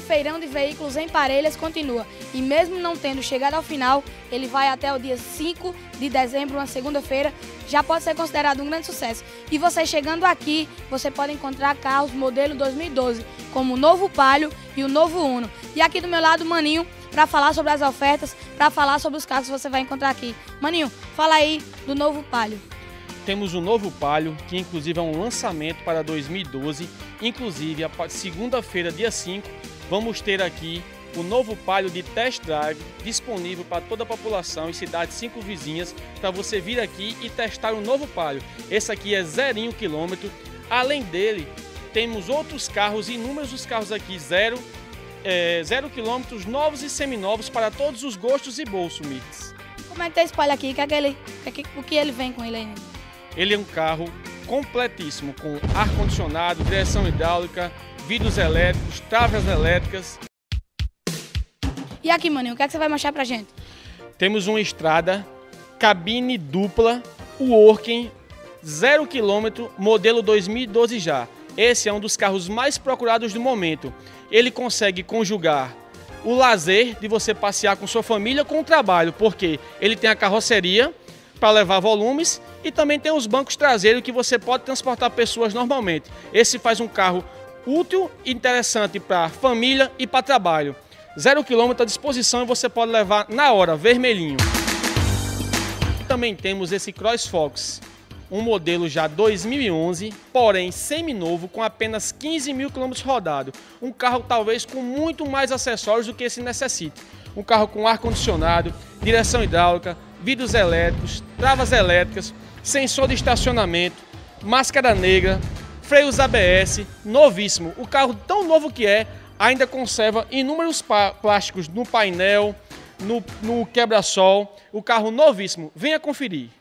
Feirão de Veículos em Parelhas continua. E mesmo não tendo chegado ao final, ele vai até o dia 5 de dezembro, uma segunda-feira, já pode ser considerado um grande sucesso. E você chegando aqui, você pode encontrar carros modelo 2012, como o novo Palio e o novo Uno. E aqui do meu lado, Maninho, para falar sobre as ofertas, para falar sobre os carros que você vai encontrar aqui. Maninho, fala aí do novo Palio. Temos o novo Palio, que inclusive é um lançamento para 2012. Inclusive, a segunda-feira, dia 5, vamos ter aqui o novo Palio de test drive disponível para toda a população e cidades 5 vizinhas, para você vir aqui e testar o novo Palio. Esse aqui é 0 quilômetro. Além dele, temos outros carros, inúmeros carros aqui, 0 quilômetros, novos e seminovos para todos os gostos e bolsos, Mix. Como é que tá esse Palio aqui? O que ele vem com ele aí? Ele é um carro completíssimo, com ar-condicionado, direção hidráulica, vidros elétricos, travas elétricas. E aqui, Maninho, o que é que você vai mostrar pra gente? Temos uma Estrada, cabine dupla, Working, 0 quilômetro, modelo 2012 já. Esse é um dos carros mais procurados do momento. Ele consegue conjugar o lazer de você passear com sua família com o trabalho, porque ele tem a carroceria para levar volumes e também tem os bancos traseiros que você pode transportar pessoas normalmente. Esse faz um carro útil e interessante para família e para trabalho. 0 km à disposição e você pode levar na hora, vermelhinho. E também temos esse CrossFox, um modelo já 2011, porém seminovo, com apenas 15.000 km rodados. Um carro talvez com muito mais acessórios do que esse necessita. Um carro com ar-condicionado, direção hidráulica, vidros elétricos, travas elétricas, sensor de estacionamento, máscara negra, freios ABS, novíssimo. O carro tão novo que é, ainda conserva inúmeros plásticos no painel, no quebra-sol. O carro novíssimo. Venha conferir.